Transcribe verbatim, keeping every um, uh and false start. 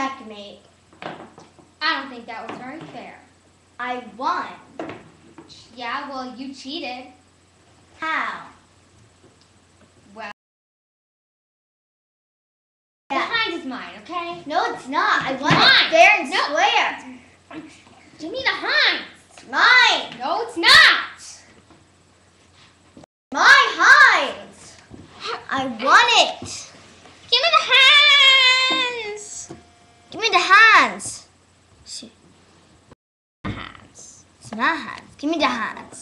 Checkmate. I don't think that was very fair. I won. Yeah, well, you cheated. How? Well, Yeah. the Heinz is mine, okay? No, it's not. I won Mine. it fair and No. square. Give me the Heinz. It's mine. No, it's not. My Heinz. I won it. Give me the Heinz. Give me the hands. Hands. It's not hands. Give me the hands.